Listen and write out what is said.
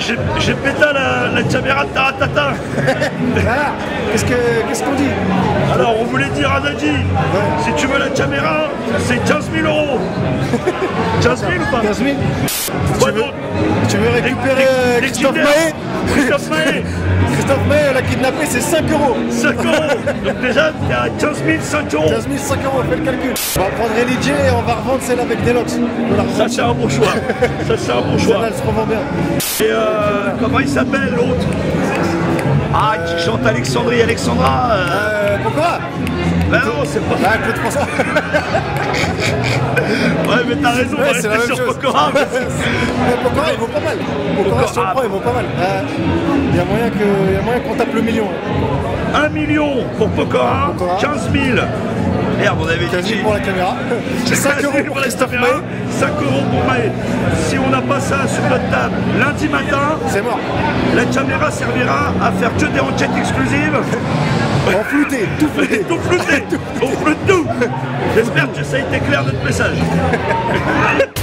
j'ai pété la caméra de Taratata. Ah, qu'est-ce qu'on dit? Alors on voulait dire à Nadji, si tu veux la caméra, c'est 15 000 euros. 15 000 ou pas? 15 000. Tu veux récupérer Christophe Mahé? Christophe Mahé l'a kidnappé, c'est 5 euros. 5 euros. Donc déjà, t'es à 15 000, 5 euros. 15 000, 5 euros, fais le calcul. On va prendre Elie et on va revendre celle avec Delox. Ça c'est un bon choix. Ça c'est un bon choix. Celle-là, elle se revend bien. Et comment il s'appelle l'autre? Ah, qui chante Alexandrie, Alexandra. Pourquoi? Ben non, c'est pas. Ah, Claude François. Ouais, mais t'as raison, on va rester sur Pokora. Pokora, il vaut pas mal. Pokora, si on prend, il vaut pas mal. Il y a moyen qu'on tape le million. 1 million pour Pokora, 15 000. Merde, on avait 15 dit 000 pour la caméra. 5 euros pour Christophe Mahé, 5 euros pour Mahé. Si on n'a pas ça sur notre table lundi matin, c'est mort. La caméra servira à faire que des enquêtes exclusives. En flouté, tout flouté. Tout flouté. On floute tout. J'espère que ça a été clair notre message.